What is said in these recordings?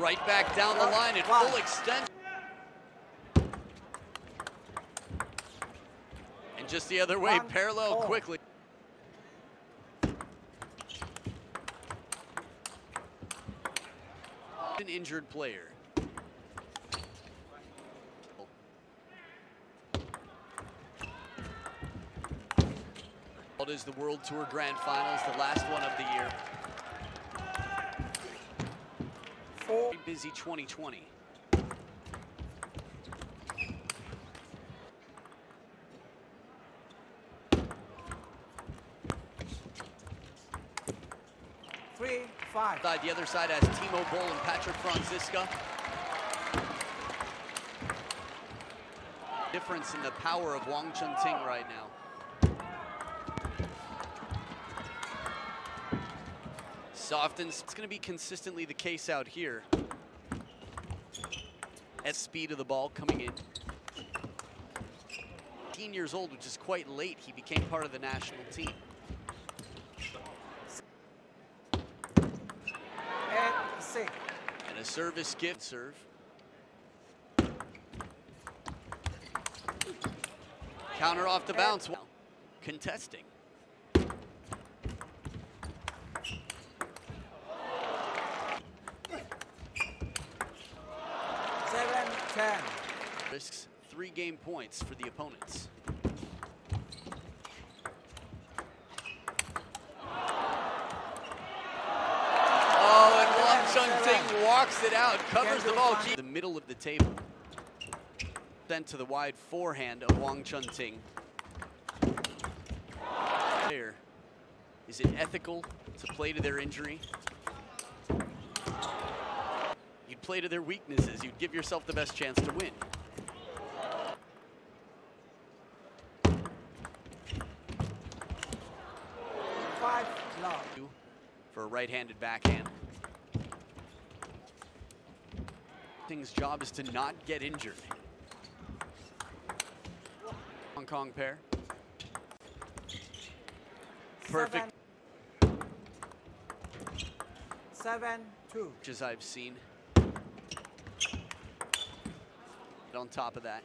right back down the line at full extent. And just the other way, parallel quickly. An injured player. It is the World Tour Grand Finals, the last one of the year. Very busy 2020. The other side has Timo Boll and Patrick Franziska. Difference in the power of Wang Chunting right now. Soft and it's going to be consistently the case out here. At speed of the ball coming in. 18 years old, which is quite late. He became part of the national team. And a service gift serve. Counter off the bounce. Contesting. 7-10. Risks 3 game points for the opponents. Oh, and Wang Chunting walks it out, covers the ball. The middle of the table. Sent to the wide forehand of Wang Chunting. Is it ethical to play to their injury? You'd play to their weaknesses. You'd give yourself the best chance to win. For a right-handed backhand. Chunting's job is to not get injured. Hong Kong pair. Perfect. 7-2. As I've seen. On top of that.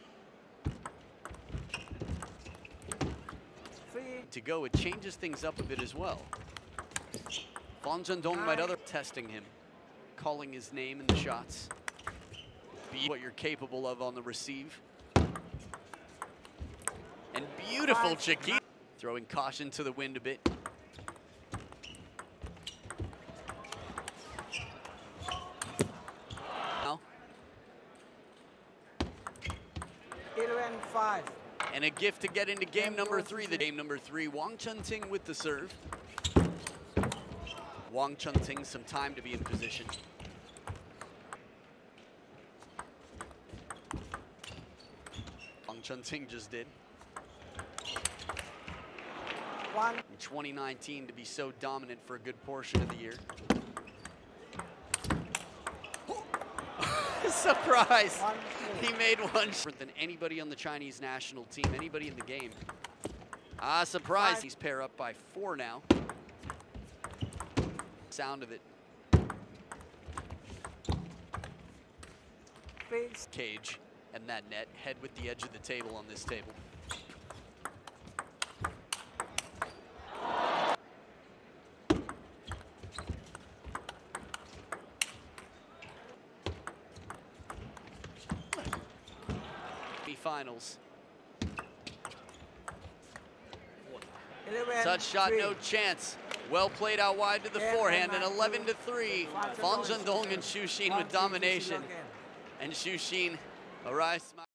To go, it changes things up a bit as well. Fan Zhendong might testing him, calling his name in the shots. Be what you're capable of on the receive. And beautiful Chiquita. Throwing caution to the wind a bit. Now. 11-5. And a gift to get into game number 3. The game number 3, Wang Chunting with the serve. Wang Chunting some time to be in position. Wang Chunting just did. In 2019 to be so dominant for a good portion of the year. Surprise! He made one different than anybody on the Chinese national team, anybody in the game. Ah, surprise! He's pair up by 4 now. Sound of it. Cage and that net head with the edge of the table on this table. Finals. Touch shot, no chance. Well played out wide to the forehand, and 11-3. Fan Zhendong and Xu Xin with domination. And Xu Xin arrives.